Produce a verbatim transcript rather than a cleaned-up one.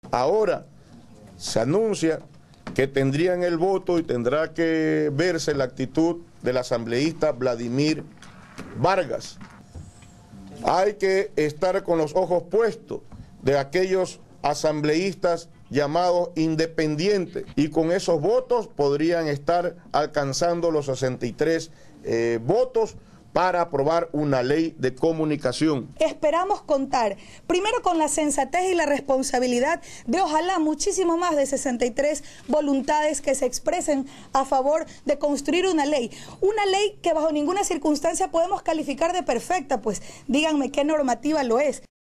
Ahora se anuncia que tendrían el voto y tendrá que verse la actitud del asambleísta Vladimir Vargas. Hay que estar con los ojos puestos de aquellos asambleístas llamados independientes, y con esos votos podrían estar alcanzando los sesenta y tres eh, votos para aprobar una ley de comunicación. Esperamos contar primero con la sensatez y la responsabilidad de ojalá muchísimo más de sesenta y tres voluntades que se expresen a favor de construir una ley. Una ley que bajo ninguna circunstancia podemos calificar de perfecta, pues díganme qué normativa lo es.